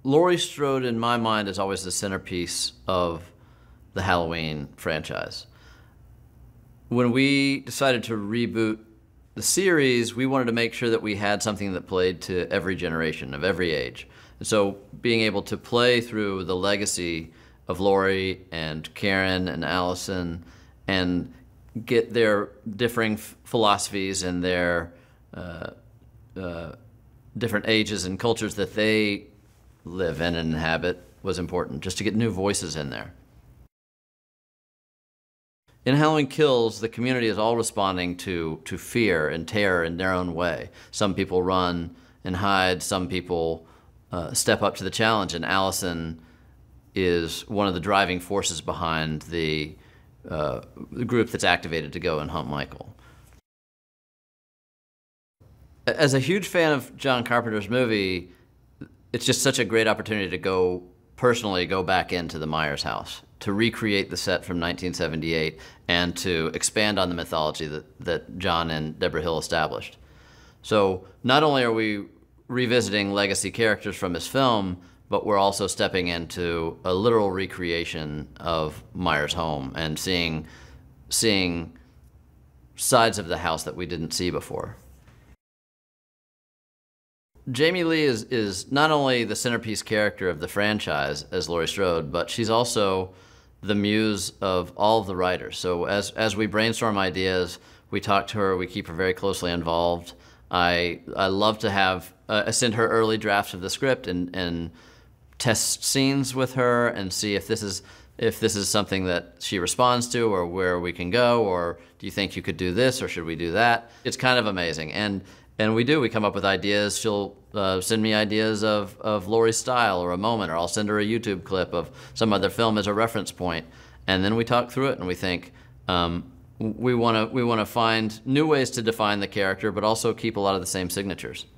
Laurie Strode, in my mind, is always the centerpiece of the Halloween franchise. When we decided to reboot the series, we wanted to make sure that we had something that played to every generation, of every age. And so being able to play through the legacy of Laurie and Karen and Allison and get their differing philosophies and their different ages and cultures that they live in and inhabit was important, just to get new voices in there. In Halloween Kills, the community is all responding to fear and terror in their own way. Some people run and hide, some people step up to the challenge, and Allison is one of the driving forces behind the group that's activated to go and hunt Michael. As a huge fan of John Carpenter's movie, it's just such a great opportunity to personally go back into the Myers house, to recreate the set from 1978 and to expand on the mythology that John and Deborah Hill established. So not only are we revisiting legacy characters from his film, but we're also stepping into a literal recreation of Myers' home and seeing sides of the house that we didn't see before. Jamie Lee is not only the centerpiece character of the franchise as Laurie Strode, but she's also the muse of all of the writers. So as we brainstorm ideas, we talk to her, we keep her very closely involved. I love to have send her early drafts of the script and test scenes with her and see if this is something that she responds to, or where we can go, or do you think you could do this, or should we do that? It's kind of amazing. And we come up with ideas. She'll send me ideas of Laurie's style or a moment, or I'll send her a YouTube clip of some other film as a reference point. And then we talk through it and we think, we want to find new ways to define the character, but also keep a lot of the same signatures.